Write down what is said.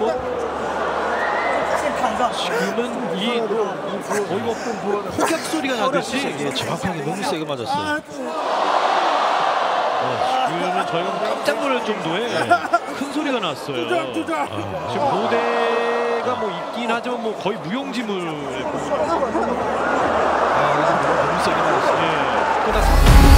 지금은 이 거의 뭐 폭격 소리가 나듯이 정확하게 너무 세게 맞았어요. 지금은 저희가 깜짝 놀랄 정도의 큰 소리가 났어요. 지금 모대가 뭐 있긴 하지만 뭐 거의 무용지물. 너무 세게 맞았어요.